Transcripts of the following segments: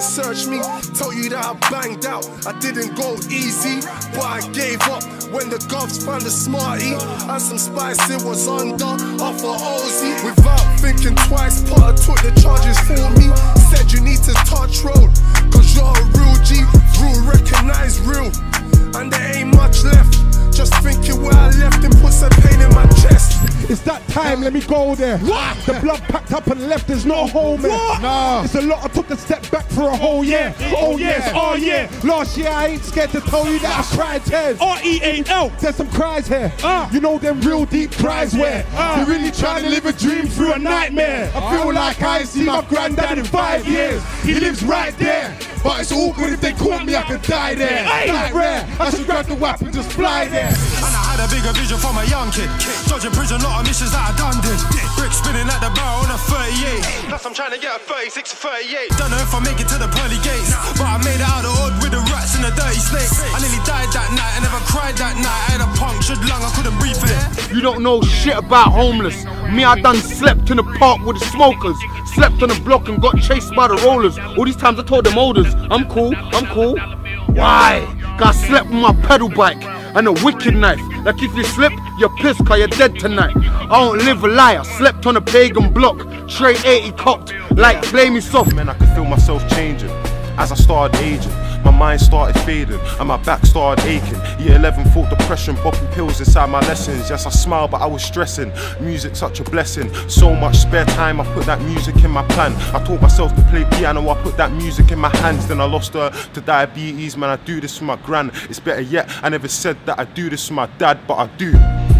research me, tell you that I banged out. I didn't go easy, but I gave up when the govs found a smarty and some spice it was under off of Ozzy. Without thinking twice, Potter took the charges for me. Said you need to touch road, cause you're a real G. Real recognize real, and there ain't much left. Just thinking where I left him puts a pain in my chest. It's that time, let me go there. What? The blood packed up and left, there's no home there. Nah. It's a lot, I took a step back for a whole year. Oh yes, oh yeah. Last year I ain't scared to tell you that I cried tears. R-E-A-L. There's some cries here. You know them real deep cries where you're really trying to live a dream through a nightmare. I feel like I ain't seen my granddad in 5 years. He lives right there. But it's awkward if they caught me, I could die there. Like rare, I should grab the weapon and just fly there. And I had a bigger vision from a young kid. Dodging prison, lot of missions that I done did. Brick spinning at the barrel on a 38. Plus I'm trying to get a 36 or 38. Don't know if I make it to the pearly gates, but I made it out of odd with the rats and the dirty snakes. I nearly died that night, I never cried that night. I had a punctured lung, I couldn't breathe it. You don't know shit about homeless. Me, I done slept in the park with the smokers. Slept on the block and got chased by the rollers. All these times I told them olders, I'm cool, I'm cool. Why? Cause I slept with my pedal bike and a wicked knife. Like if you slip, you're pissed cause you're dead tonight. I don't live a lie, I slept on a pagan block. Straight 80 cocked, like blame me soft. Man, I could feel myself changing as I started aging. My mind started fading and my back started aching. Year 11 fought depression, popping pills inside my lessons. Yes, I smiled but I was stressing. Music such a blessing. So much spare time, I put that music in my plan. I taught myself to play piano, I put that music in my hands. Then I lost her to diabetes, man, I do this for my gran. It's better yet, I never said that I do this for my dad, but I do.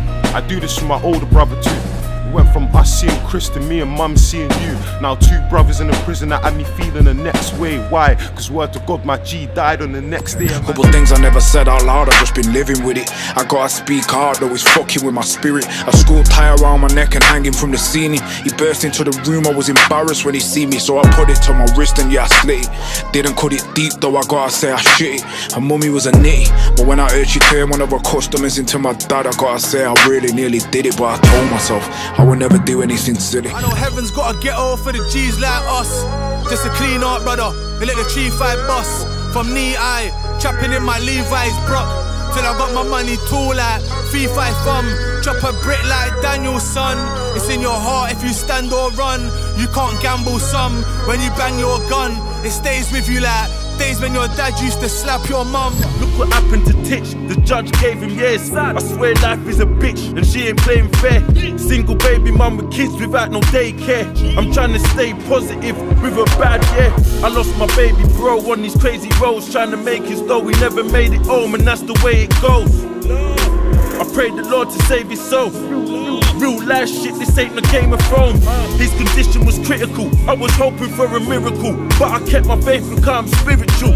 I do this for my older brother too. Went from us seeing Chris to me and mum seeing you. Now 2 brothers in the prison that had me feeling the next way. Why? Cause word to God, my G died on the next day. Couple things I never said out loud, I just been living with it. I gotta speak hard, though it's fucking with my spirit. A school tie around my neck and hanging from the ceiling. He burst into the room, I was embarrassed when he see me. So I put it to my wrist and yeah, I slit it. Didn't cut it deep though, I gotta say I shit it. Her mummy was a nitty, but when I heard she turned one of her customers into my dad, I gotta say I really nearly did it. But I told myself I would never do anything silly. I know heaven's got a ghetto for the G's like us. Just a clean art brother, they let the 3-5 bust. From knee-high, trapping in my Levi's Brock. Till I got my money tall like 3-5 thumb. Drop a brick like Daniel's son. It's in your heart if you stand or run. You can't gamble some. When you bang your gun, it stays with you like days when your dad used to slap your mum. Look what happened to Titch, the judge gave him years. I swear life is a bitch and she ain't playing fair. Single baby mum with kids without no daycare. I'm trying to stay positive with a bad year. I lost my baby bro on these crazy roads, trying to make his dough, we never made it home, and that's the way it goes. I prayed the Lord to save his soul. Real life shit, this ain't no Game of Thrones. His condition was critical, I was hoping for a miracle, but I kept my faith because I'm spiritual.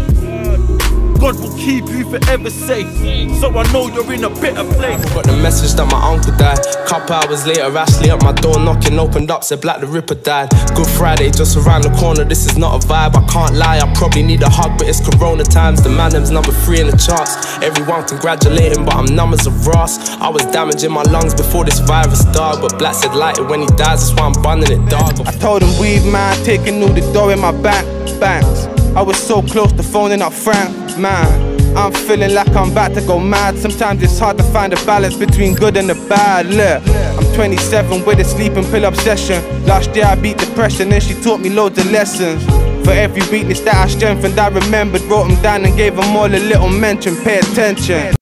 God will keep you forever safe, so I know you're in a better place. Got the message that my uncle died. Couple hours later, Ashley at my door knocking, opened up, said Black the Ripper died. Good Friday just around the corner, this is not a vibe, I can't lie, I probably need a hug, but it's Corona times. The man them's number 3 in the charts. Everyone congratulating, but I'm numb as a Ross. I was damaging my lungs before this virus, dog, but Black said light it when he dies, that's why I'm bunning it, dog. I told him weed man, taking all the dough in my banks. I was so close to phoning up Frank, man. I'm feeling like I'm about to go mad. Sometimes it's hard to find a balance between good and the bad. Look, I'm 27 with a sleeping pill obsession. Last year I beat depression and she taught me loads of lessons. For every weakness that I strengthened, I remembered, wrote them down and gave them all a little mention. Pay attention.